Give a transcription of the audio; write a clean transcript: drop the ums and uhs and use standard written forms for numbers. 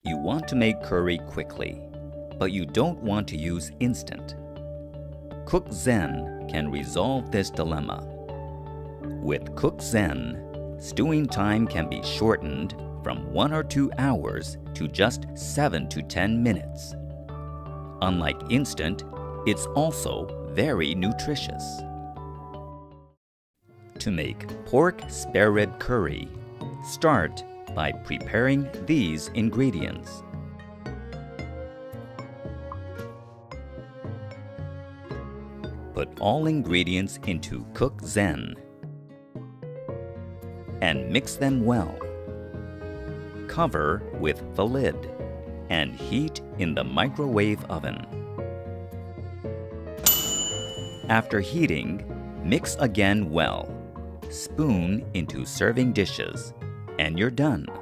You want to make curry quickly, but you don't want to use instant. Cook-Zen can resolve this dilemma. With Cook-Zen, stewing time can be shortened from 1 or 2 hours to just 7 to 10 minutes. Unlike instant, it's also very nutritious. To make pork spare rib curry, start by preparing these ingredients. Put all ingredients into Cook-Zen and mix them well. Cover with the lid and heat in the microwave oven. After heating, mix again well. Spoon into serving dishes, and you're done.